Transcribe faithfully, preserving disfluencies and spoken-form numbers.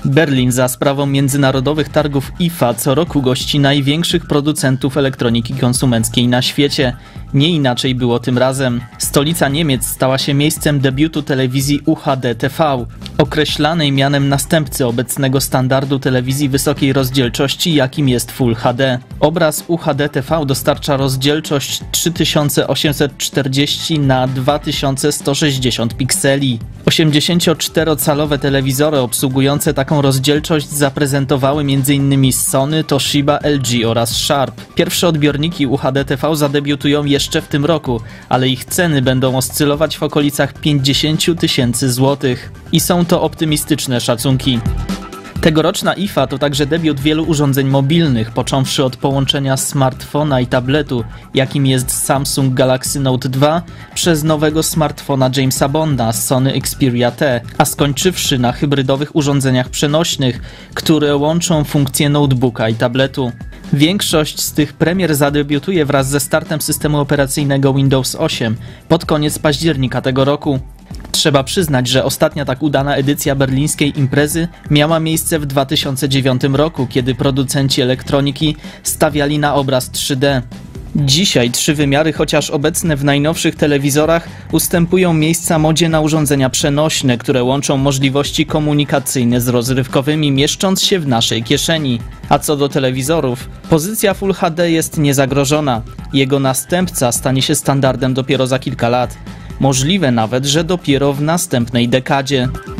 Berlin za sprawą międzynarodowych targów I F A co roku gości największych producentów elektroniki konsumenckiej na świecie. Nie inaczej było tym razem. Stolica Niemiec stała się miejscem debiutu telewizji U H D T V, określanej mianem następcy obecnego standardu telewizji wysokiej rozdzielczości, jakim jest Full H D. Obraz U H D T V dostarcza rozdzielczość trzy tysiące osiemset czterdzieści na dwa tysiące sto sześćdziesiąt pikseli. osiemdziesięcioczterocalowe telewizory obsługujące taką rozdzielczość zaprezentowały m.in. Sony, Toshiba, L G oraz Sharp. Pierwsze odbiorniki U H D T V zadebiutują jeszcze w tym roku, ale ich ceny będą oscylować w okolicach pięćdziesiąt tysięcy złotych. I są to optymistyczne szacunki. Tegoroczna I F A to także debiut wielu urządzeń mobilnych, począwszy od połączenia smartfona i tabletu, jakim jest Samsung Galaxy Note dwa, przez nowego smartfona Jamesa Bonda, Sony Xperia T, a skończywszy na hybrydowych urządzeniach przenośnych, które łączą funkcje notebooka i tabletu. Większość z tych premier zadebiutuje wraz ze startem systemu operacyjnego Windows osiem pod koniec października tego roku. Trzeba przyznać, że ostatnia tak udana edycja berlińskiej imprezy miała miejsce w dwa tysiące dziewiątym roku, kiedy producenci elektroniki stawiali na obraz trzy D. Dzisiaj trzy wymiary, chociaż obecne w najnowszych telewizorach, ustępują miejsca modzie na urządzenia przenośne, które łączą możliwości komunikacyjne z rozrywkowymi, mieszcząc się w naszej kieszeni. A co do telewizorów, pozycja Full H D jest niezagrożona. Jego następca stanie się standardem dopiero za kilka lat. Możliwe nawet, że dopiero w następnej dekadzie.